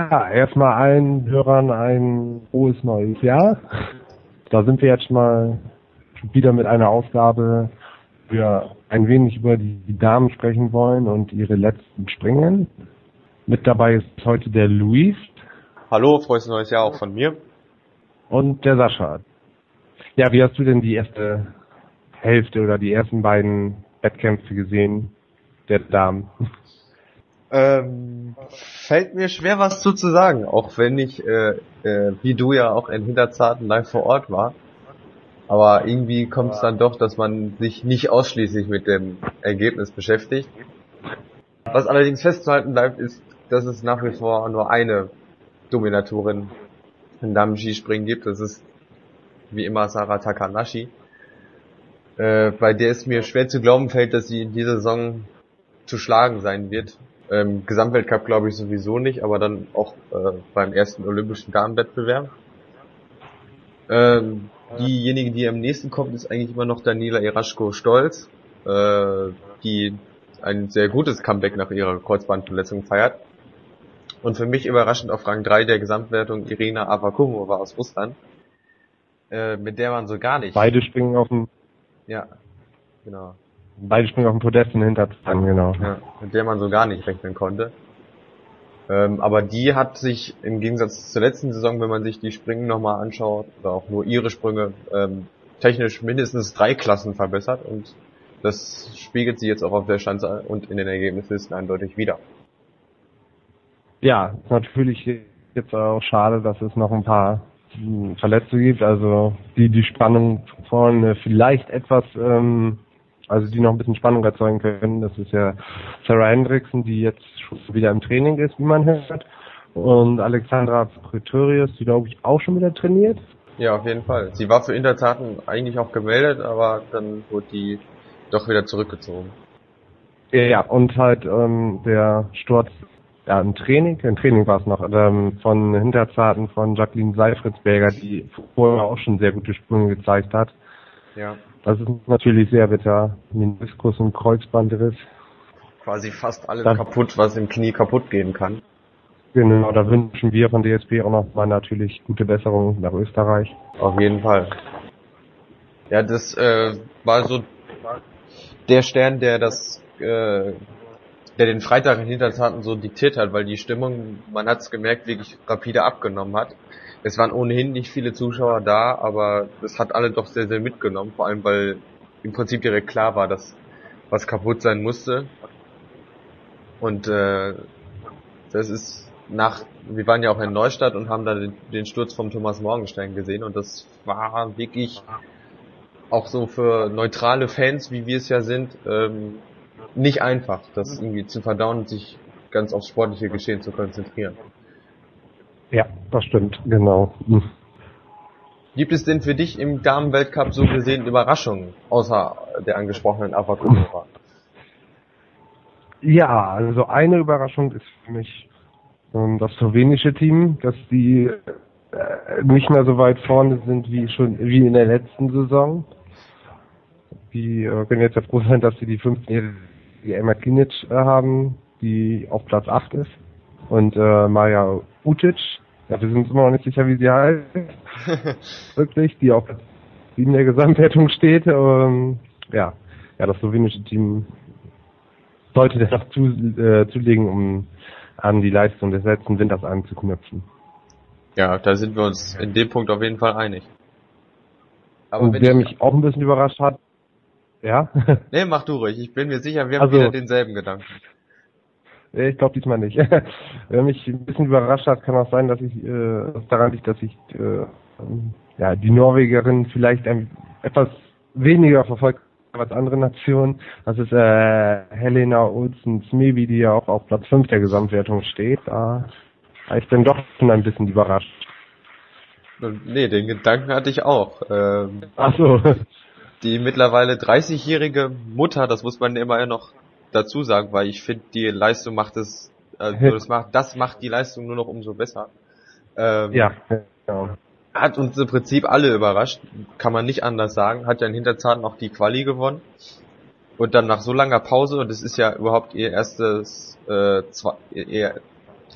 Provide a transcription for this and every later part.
Ja, erstmal allen Hörern ein frohes neues Jahr. Da sind wir jetzt mal wieder mit einer Ausgabe, wo wir ein wenig über die Damen sprechen wollen und ihre letzten Springen. Mit dabei ist heute der Luis. Hallo, frohes neues Jahr auch von mir. Und der Sascha. Ja, wie hast du denn die erste Hälfte oder die ersten beiden Wettkämpfe gesehen der Damen? Fällt mir schwer, was zu sagen, auch wenn ich, wie du ja auch in Hinterzarten live vor Ort war. Aber irgendwie kommt es dann doch, dass man sich nicht ausschließlich mit dem Ergebnis beschäftigt. Was allerdings festzuhalten bleibt, ist, dass es nach wie vor nur eine Dominatorin im Damen-Skispringen gibt. Das ist wie immer Sara Takanashi. Bei der es mir schwer zu glauben fällt, dass sie in dieser Saison zu schlagen sein wird. Gesamtweltcup glaube ich sowieso nicht, aber dann auch beim ersten olympischen Damenwettbewerb. Diejenige, die am nächsten kommt, ist eigentlich immer noch Daniela Iraschko-Stolz, die ein sehr gutes Comeback nach ihrer Kreuzbandverletzung feiert. Und für mich überraschend auf Rang 3 der Gesamtwertung Irina Avakumova aus Russland, mit der man so gar nicht... Beide springen auf dem... Ja, genau. Beide springen auf dem Podest in Hinterzarten, genau. Ja, mit der man so gar nicht rechnen konnte. Aber die hat sich im Gegensatz zur letzten Saison, wenn man sich die Springen nochmal anschaut, oder auch nur ihre Sprünge, technisch mindestens 3 Klassen verbessert, und das spiegelt sie jetzt auch auf der Schanze und in den Ergebnislisten eindeutig wider. Ja, natürlich jetzt auch schade, dass es noch ein paar Verletzte gibt, also die Spannung vorne vielleicht etwas, also die noch ein bisschen Spannung erzeugen können. Das ist ja Sarah Hendrickson, die jetzt schon wieder im Training ist, wie man hört, und Alexandra Pretorius, die glaube ich auch schon wieder trainiert. Ja, auf jeden Fall. Sie war für Hinterzarten eigentlich auch gemeldet, aber dann wurde die doch wieder zurückgezogen. Ja, und halt der Sturz, ja, im Training war es noch, von Hinterzarten von Jacqueline Seifritzberger, die vorher auch schon sehr gute Sprünge gezeigt hat. Ja. Das ist natürlich sehr bitter. Meniskus und Kreuzbandriss. Quasi fast alles kaputt, was im Knie kaputt gehen kann. Genau, da wünschen wir von DSB auch nochmal natürlich gute Besserung nach Österreich. Auf jeden Fall. Ja, das war so der Stern, der den Freitag in Hinterzarten so diktiert hat, weil die Stimmung, man hat es gemerkt, wirklich rapide abgenommen hat. Es waren ohnehin nicht viele Zuschauer da, aber es hat alle doch sehr, sehr mitgenommen, vor allem weil im Prinzip direkt klar war, dass was kaputt sein musste. Und das ist wir waren ja auch in Neustadt und haben da den Sturz vom Thomas Morgenstern gesehen, und das war wirklich auch so für neutrale Fans, wie wir es ja sind, nicht einfach, das irgendwie zu verdauen und sich ganz aufs sportliche Geschehen zu konzentrieren. Ja, das stimmt, genau. Gibt es denn für dich im Damenweltcup so gesehen Überraschungen, außer der angesprochenen Avakumova? Ja, also eine Überraschung ist für mich das slowenische Team, dass die nicht mehr so weit vorne sind wie in der letzten Saison. Die können jetzt ja froh sein, dass sie die 15-jährige Emma Klinic haben, die auf Platz 8 ist. Und Maja Utic, ja, wir sind uns immer noch nicht sicher, wie sie heißt, wirklich, die auf Platz 7 der Gesamtwertung steht. Ja, das slowenische Team sollte das noch zulegen, um an die Leistung des letzten Winters anzuknüpfen. Ja, da sind wir uns in dem Punkt auf jeden Fall einig. Aber und wer mich auch ein bisschen überrascht hat, ja? Nee, mach du ruhig, ich bin mir sicher, wir haben wieder denselben Gedanken. Ich glaube diesmal nicht. Wer mich ein bisschen überrascht hat, kann auch sein, dass daran liegt, dass ich die Norwegerin vielleicht etwas weniger verfolgt als andere Nationen. Das ist Helena Olsen-Smeeby, die ja auch auf Platz 5 der Gesamtwertung steht. Da war ich dann doch schon ein bisschen überrascht. Nee, den Gedanken hatte ich auch. Ach so. Die mittlerweile 30-jährige Mutter, das muss man immer noch dazu sagen, weil ich finde, die Leistung macht das macht die Leistung nur noch umso besser. Ja, genau. Hat uns im Prinzip alle überrascht, kann man nicht anders sagen. Hat ja in Hinterzarten auch die Quali gewonnen. Und dann nach so langer Pause, und es ist ja überhaupt ihr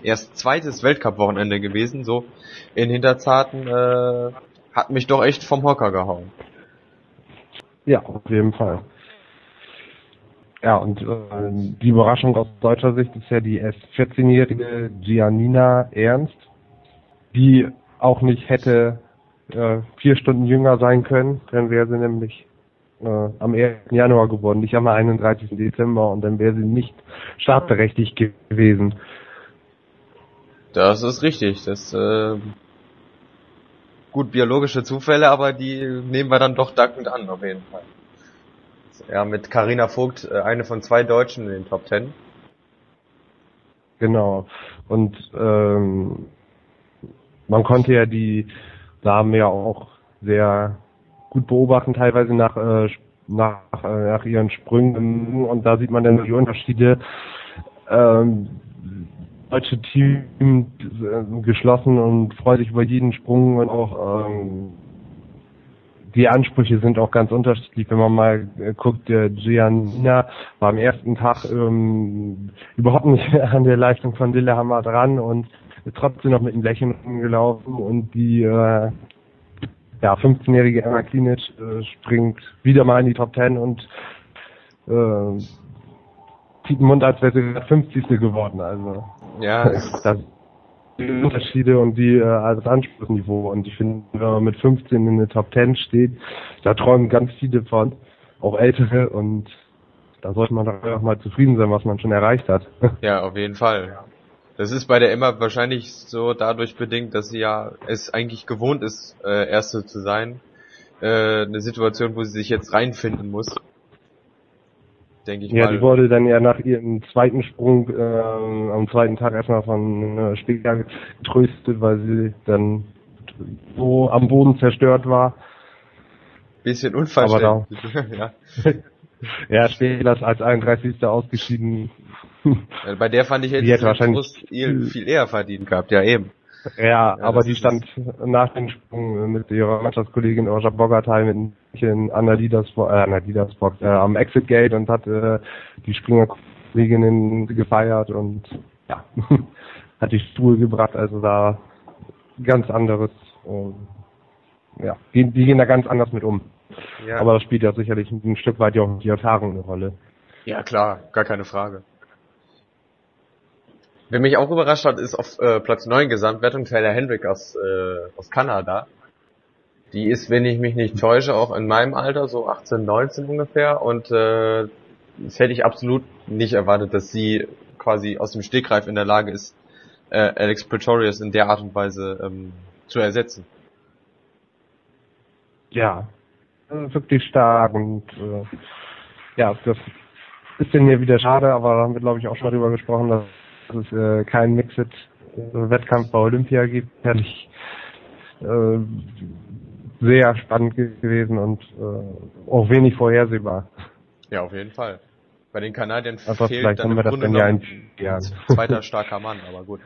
erst zweites Weltcup-Wochenende gewesen, so in Hinterzarten, hat mich doch echt vom Hocker gehauen. Ja, auf jeden Fall. Ja, und die Überraschung aus deutscher Sicht ist ja die erst 14-jährige Giannina Ernst, die auch nicht hätte 4 Stunden jünger sein können, dann wäre sie nämlich am 1. Januar geboren, nicht am 31. Dezember, und dann wäre sie nicht startberechtigt gewesen. Das ist richtig, das gut, biologische Zufälle, aber die nehmen wir dann doch dankend an, auf jeden Fall. Ja, mit Carina Vogt, eine von 2 Deutschen in den Top 10. Genau. Und man konnte ja die Damen ja auch sehr gut beobachten, teilweise nach ihren Sprüngen, und da sieht man dann die Unterschiede. Deutsche Team geschlossen und freut sich über jeden Sprung, und auch die Ansprüche sind auch ganz unterschiedlich. Wenn man mal guckt, der Giannina war am ersten Tag überhaupt nicht an der Leistung von Lillehammer dran und ist trotzdem noch mit einem Lächeln gelaufen, und die 15-jährige Emma Klinic springt wieder mal in die Top 10 und zieht den Mund, als wäre sie 50. geworden. Also ja, das sind die Unterschiede und das Anspruchsniveau. Und ich finde, wenn man mit 15 in der Top 10 steht, da träumen ganz viele von, auch Ältere, und da sollte man doch auch mal zufrieden sein, was man schon erreicht hat. Ja, auf jeden Fall. Das ist bei der Emma wahrscheinlich so dadurch bedingt, dass sie ja es eigentlich gewohnt ist, Erste zu sein. Eine Situation, wo sie sich jetzt reinfinden muss. Denke ich mal. Ja, die wurde dann ja nach ihrem zweiten Sprung am zweiten Tag erstmal von Stegler getröstet, weil sie dann so am Boden zerstört war. Bisschen unverständlich. Ja. Ja, Stegler ist als 31. ausgeschieden. Bei der fand ich, hätte sie wahrscheinlich viel eher verdient gehabt, ja eben. Ja, aber die stand nach dem Sprung mit ihrer Mannschaftskollegin Orja Bogartay mit Anna Diedersbock am Exit Gate und hat die Springerkolleginnen gefeiert und ja, hat die Stuhl gebracht, also da ganz anderes, die gehen da ganz anders mit um. Ja. Aber das spielt ja sicherlich ein Stück weit ja auch die Erfahrung eine Rolle. Ja klar, gar keine Frage. Wer mich auch überrascht hat, ist auf Platz 9 Gesamtwertung Taylor Hendrick aus Kanada. Die ist, wenn ich mich nicht täusche, auch in meinem Alter, so 18, 19 ungefähr. Und das hätte ich absolut nicht erwartet, dass sie quasi aus dem Stegreif in der Lage ist, Alex Pretorius in der Art und Weise zu ersetzen. Ja, wirklich stark, und das ist denn hier wieder schade, aber da haben wir, glaube ich, auch schon mal drüber gesprochen, dass es keinen Mixed-Wettkampf bei Olympia gibt. Herrlich, sehr spannend gewesen und auch wenig vorhersehbar. Ja, auf jeden Fall. Bei den Kanadiern also fehlt dann im Grunde noch ein zweiter starker Mann, aber gut.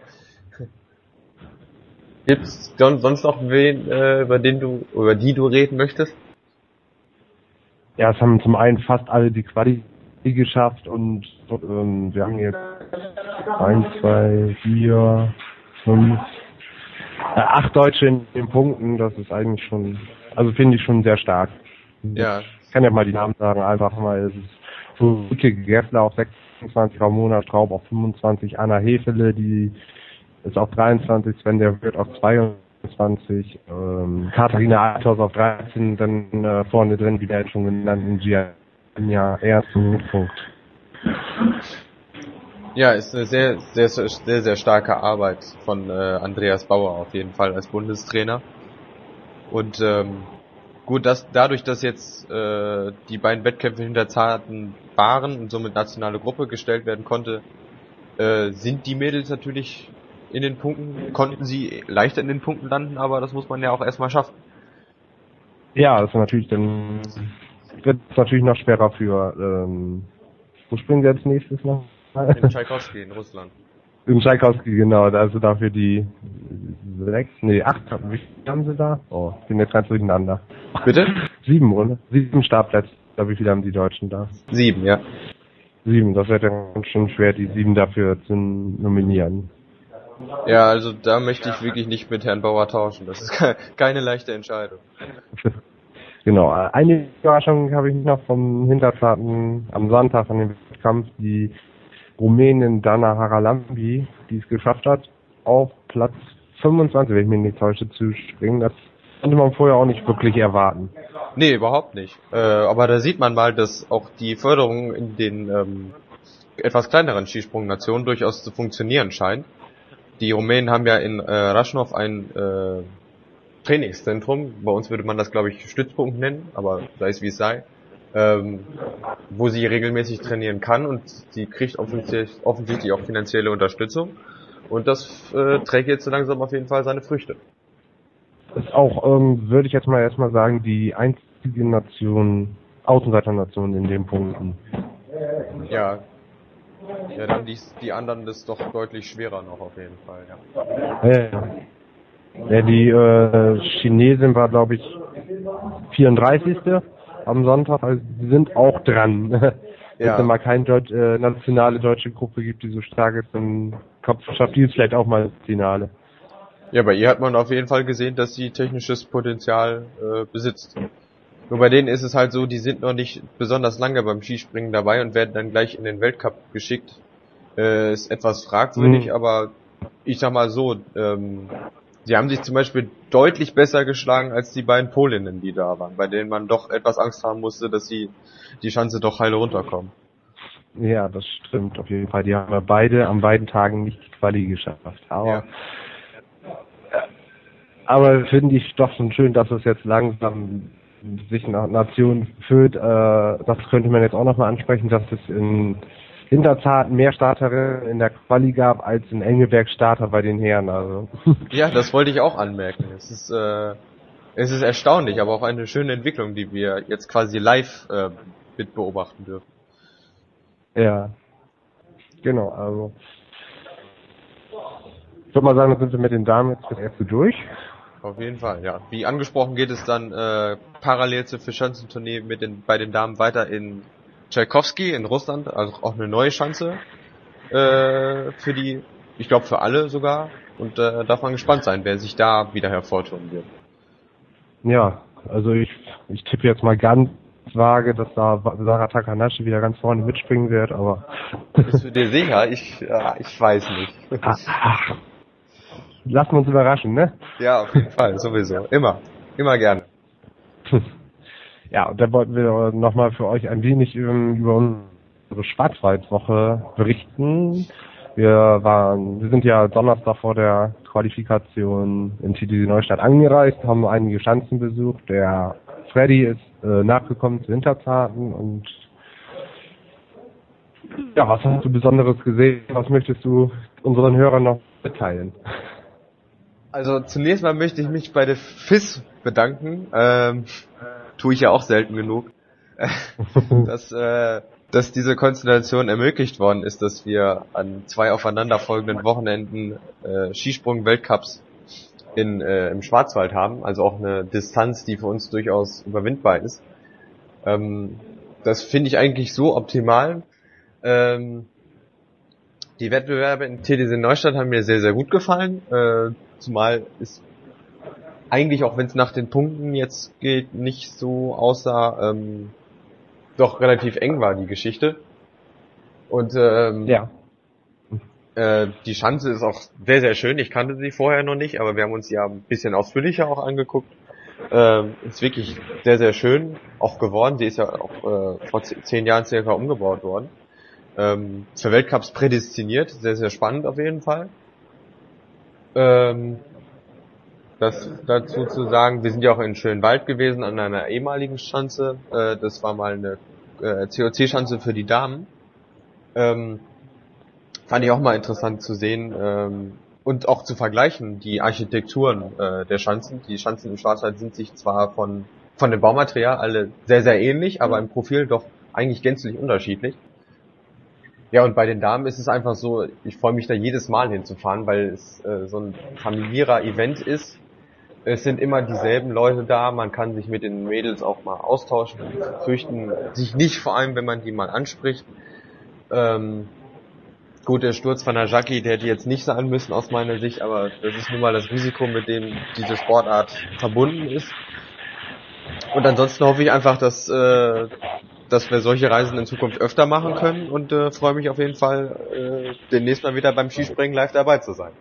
Gibt's sonst noch wen, über die du reden möchtest? Ja, es haben zum einen fast alle die Quali geschafft, und wir haben jetzt 1, 2, 4, 5, 8 Deutsche in den Punkten. Das ist eigentlich schon, also finde ich schon sehr stark. Ja. Ich kann ja mal die Namen sagen, einfach mal. Es ist Ulrike Gessler auf 26, Ramona Straub auf 25, Anna Hefele, die ist auf 23, Sven der Wirth auf 22, Katharina Althaus auf 13, dann vorne drin, wie der schon genannten Giannina Ernst im Mittelpunkt. Ja, ist eine sehr, sehr, sehr, sehr starke Arbeit von Andreas Bauer auf jeden Fall als Bundestrainer. Und gut, dadurch, dass jetzt die beiden Wettkämpfe Hinterzarten waren und somit nationale Gruppe gestellt werden konnte, sind die Mädels natürlich in den Punkten, konnten sie leichter in den Punkten landen, aber das muss man ja auch erstmal schaffen. Ja, das ist natürlich dann, wird es natürlich noch schwerer für, wo springen wir als nächstes noch? In Tschaikowski in Russland. In Tschaikowski, genau, also dafür die 8, wie viele haben sie da? Oh, ich bin jetzt ganz durcheinander. Bitte? 7, oder? 7 Startplätze, wie viele haben die Deutschen da? 7, ja. 7, das wäre dann schon schwer, die 7 dafür zu nominieren. Ja, also da möchte ich wirklich nicht mit Herrn Bauer tauschen. Das ist keine leichte Entscheidung. Genau, eine Überraschung habe ich noch vom Hinterzarten am Sonntag an dem Wettkampf, die Rumänin Dana Haralambi, die es geschafft hat, auf Platz 25, wenn ich mich nicht täusche, zu springen. Das konnte man vorher auch nicht wirklich erwarten. Nee, überhaupt nicht. Aber da sieht man mal, dass auch die Förderung in den etwas kleineren Skisprungnationen durchaus zu funktionieren scheint. Die Rumänen haben ja in Raschnow ein Trainingszentrum, bei uns würde man das glaube ich Stützpunkt nennen, aber sei es wie es sei, wo sie regelmäßig trainieren kann und sie kriegt offensichtlich auch finanzielle Unterstützung und das trägt jetzt so langsam auf jeden Fall seine Früchte. Ist auch, würde ich jetzt mal erstmal sagen, die einzige Nation, Außenseiternation in den Punkten. Ja, dann haben die anderen das doch deutlich schwerer noch auf jeden Fall, ja. Ja, die Chinesin war, glaube ich, 34. am Sonntag, also die sind auch dran. Wenn es mal keine nationale deutsche Gruppe gibt, die so stark ist, dann schafft die es vielleicht auch mal ins Finale. Ja, bei ihr hat man auf jeden Fall gesehen, dass sie technisches Potenzial besitzt. Nur bei denen ist es halt so, die sind noch nicht besonders lange beim Skispringen dabei und werden dann gleich in den Weltcup geschickt. Ist etwas fragwürdig, aber ich sag mal so, sie haben sich zum Beispiel deutlich besser geschlagen als die beiden Polinnen, die da waren, bei denen man doch etwas Angst haben musste, dass sie die Schanze doch heile runterkommen. Ja, das stimmt auf jeden Fall. Die haben ja beide an beiden Tagen nicht die Quali geschafft. Aber finde ich doch schon schön, dass es jetzt langsam sich nach Nationen führt. Das könnte man jetzt auch nochmal ansprechen, dass es in Hinterzarten mehr Starterinnen in der Quali gab als in Engelberg Starter bei den Herren. Also. Ja, das wollte ich auch anmerken. Es ist erstaunlich, aber auch eine schöne Entwicklung, die wir jetzt quasi live mit beobachten dürfen. Ja, genau. Also ich würde mal sagen, dann sind wir mit den Damen jetzt das erste durch. Auf jeden Fall, ja. Wie angesprochen geht es dann parallel zur Vierschanzentournee bei den Damen weiter in Tchaikovsky in Russland, also auch eine neue Schanze für die, ich glaube für alle sogar. Und darf man gespannt sein, wer sich da wieder hervortun wird. Ja, also ich tippe jetzt mal ganz vage, dass da Sarah Takanashi wieder ganz vorne mitspringen wird, aber... Bist du dir sicher? Ich weiß nicht. Lassen wir uns überraschen, ne? Ja, auf jeden Fall, sowieso. Immer gerne. Ja, und dann wollten wir nochmal für euch ein wenig über unsere Schwarzwaldwoche berichten. Wir sind ja Donnerstag vor der Qualifikation in TTC Neustadt angereist, haben einige Schanzen besucht. Der Freddy ist nachgekommen zu Hinterzarten und ja, was hast du Besonderes gesehen? Was möchtest du unseren Hörern noch mitteilen? Also zunächst mal möchte ich mich bei der FIS bedanken. Tue ich ja auch selten genug. Dass diese Konstellation ermöglicht worden ist, dass wir an 2 aufeinanderfolgenden Wochenenden Skisprung-Weltcups im Schwarzwald haben. Also auch eine Distanz, die für uns durchaus überwindbar ist. Das finde ich eigentlich so optimal. Die Wettbewerbe in TTC Neustadt haben mir sehr, sehr gut gefallen. Zumal es eigentlich, auch wenn es nach den Punkten jetzt geht, nicht so aussah, doch relativ eng war die Geschichte. Und die Schanze ist auch sehr, sehr schön. Ich kannte sie vorher noch nicht, aber wir haben uns ja ein bisschen ausführlicher auch angeguckt. Ist wirklich sehr, sehr schön auch geworden. Sie ist ja auch vor 10 Jahren circa umgebaut worden. Für Weltcups prädestiniert. Sehr, sehr spannend auf jeden Fall. Das dazu zu sagen, wir sind ja auch in Schönwald gewesen an einer ehemaligen Schanze. Das war mal eine COC-Schanze für die Damen. Fand ich auch mal interessant zu sehen und auch zu vergleichen, die Architekturen der Schanzen. Die Schanzen im Schwarzwald sind sich zwar von dem Baumaterial alle sehr, sehr ähnlich, aber im Profil doch eigentlich gänzlich unterschiedlich. Ja, und bei den Damen ist es einfach so, ich freue mich da jedes Mal hinzufahren, weil es so ein familiärer Event ist. Es sind immer dieselben Leute da, man kann sich mit den Mädels auch mal austauschen, fürchten sich nicht, vor allem wenn man die mal anspricht. Gut, der Sturz von Najaki, der hätte jetzt nicht sein müssen aus meiner Sicht, aber das ist nun mal das Risiko, mit dem diese Sportart verbunden ist. Und ansonsten hoffe ich einfach, dass wir solche Reisen in Zukunft öfter machen können und freue mich auf jeden Fall, demnächst mal wieder beim Skispringen live dabei zu sein.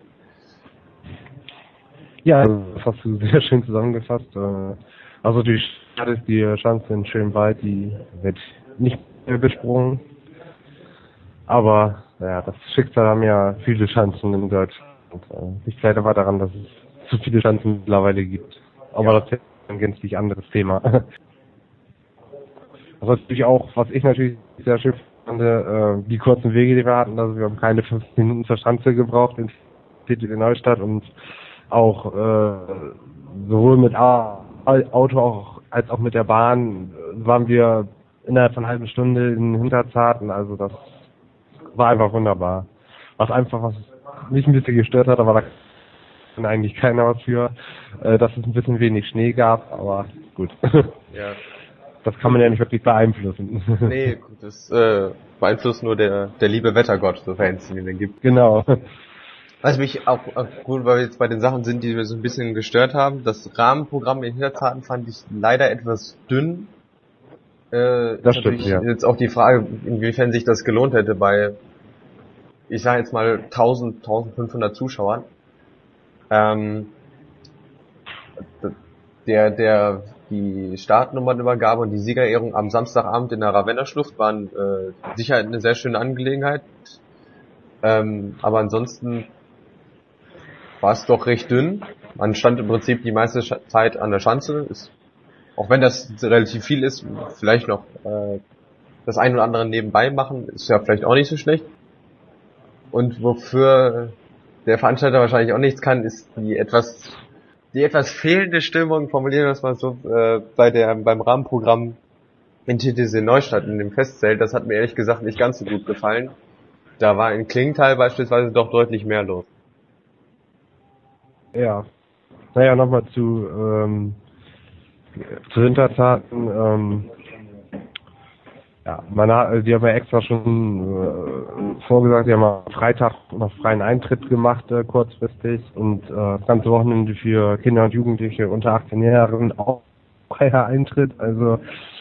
Ja, das hast du sehr schön zusammengefasst. Also die Schanze in Schönwald, die wird nicht mehr besprungen. Aber ja, das Schicksal haben ja viele Schanzen in Deutschland. Ich leide aber daran, dass es zu viele Schanzen mittlerweile gibt. Aber ja, das ist ein gänzlich anderes Thema. Also natürlich auch, was ich natürlich sehr schön fand, die kurzen Wege, die wir hatten. Also wir haben keine 15 Minuten zur Schanze gebraucht in TTW Neustadt und auch sowohl mit Auto als auch mit der Bahn waren wir innerhalb von einer halben Stunde in Hinterzarten. Also das war einfach wunderbar. Was mich ein bisschen gestört hat, aber da kann eigentlich keiner was für, dass es ein bisschen wenig Schnee gab, aber gut. Ja. Das kann man ja nicht wirklich beeinflussen. Nee, das beeinflusst nur der liebe Wettergott, sofern es ihn gibt. Genau. Was mich auch gut, weil wir jetzt bei den Sachen sind, die wir so ein bisschen gestört haben, das Rahmenprogramm in Hinterzarten fand ich leider etwas dünn. Das stimmt, ja. Jetzt auch die Frage, inwiefern sich das gelohnt hätte bei, ich sage jetzt mal 1500 Zuschauern. Die Startnummernübergabe und die Siegerehrung am Samstagabend in der Ravenna-Schlucht waren sicher eine sehr schöne Angelegenheit. Aber ansonsten war es doch recht dünn. Man stand im Prinzip die meiste Zeit an der Schanze. Auch wenn das relativ viel ist, vielleicht noch das ein oder andere nebenbei machen, ist ja vielleicht auch nicht so schlecht. Und wofür der Veranstalter wahrscheinlich auch nichts kann, ist die etwas fehlende Stimmung, formulieren wir das mal so, beim Rahmenprogramm in TTC Neustadt in dem Festzelt. Das hat mir ehrlich gesagt nicht ganz so gut gefallen. Da war in Klingenthal beispielsweise doch deutlich mehr los. Ja. Naja, nochmal zu Hinterzarten. Ja, die haben ja extra schon vorgesagt, die haben am Freitag noch freien Eintritt gemacht, kurzfristig, und das ganze Wochenende für Kinder und Jugendliche unter 18 Jahren auch freier Eintritt. Also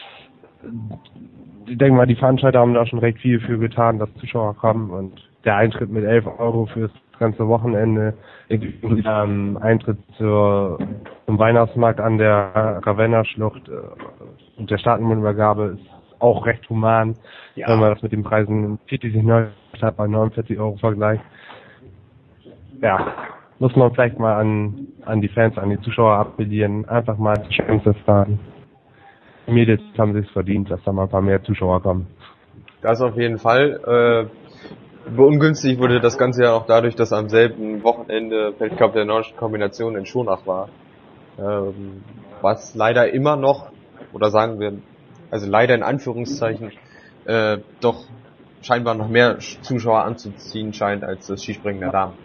ich denke mal, die Veranstalter haben da schon recht viel für getan, dass Zuschauer kommen, und der Eintritt mit 11 Euro fürs ganze Wochenende, Eintritt zum Weihnachtsmarkt an der Ravenna-Schlucht und der Startnummernübergabe ist auch recht human, ja, wenn man das mit den Preisen in TTC Neustadt bei 49 Euro vergleicht. Ja, muss man vielleicht mal an die Fans, an die Zuschauer appellieren, einfach mal zur Chance fahren. Die Mädels haben sich verdient, dass da mal ein paar mehr Zuschauer kommen. Das auf jeden Fall. Beungünstigt wurde das Ganze ja auch dadurch, dass am selben Wochenende Weltcup der nordischen Kombination in Schonach war. Was leider immer noch, oder sagen wir, also leider in Anführungszeichen, doch scheinbar noch mehr Zuschauer anzuziehen scheint als das Skispringen der Damen.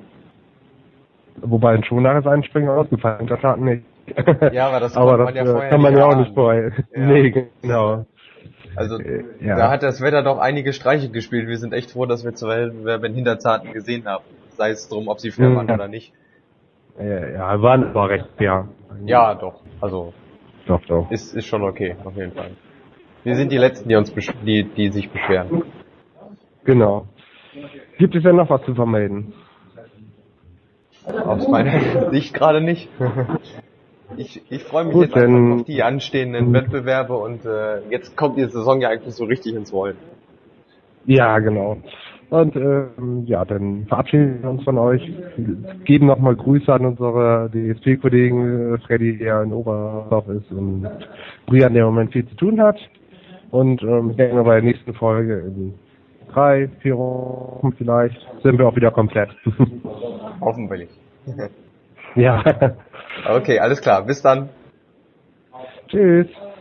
Wobei in Schonach ist ein Springen ausgefallen, das hatten nicht. Ja, aber das kann man ja auch nicht vorher. Ja. Nee, genau. Also da hat das Wetter doch einige Streiche gespielt. Wir sind echt froh, dass wir zwei in Hinterzarten gesehen haben. Sei es drum, ob sie fair waren oder nicht. Ja, waren aber recht fair. Ja, doch. Also doch. Ist schon okay, auf jeden Fall. Wir sind die Letzten, die sich beschweren. Genau. Gibt es denn noch was zu vermelden? Aus meiner Sicht gerade nicht. Ich freue mich jetzt einfach auf die anstehenden Wettbewerbe und jetzt kommt die Saison ja eigentlich so richtig ins Rollen. Ja, genau. Und dann verabschieden wir uns von euch. Geben nochmal Grüße an unsere DSP-Kollegen Freddy, der in Oberhof ist, und Brian, der im Moment viel zu tun hat. Und ich denke mal, bei der nächsten Folge in 3-4 Wochen vielleicht sind wir auch wieder komplett. Hoffentlich. Ja. Okay, alles klar. Bis dann. Tschüss.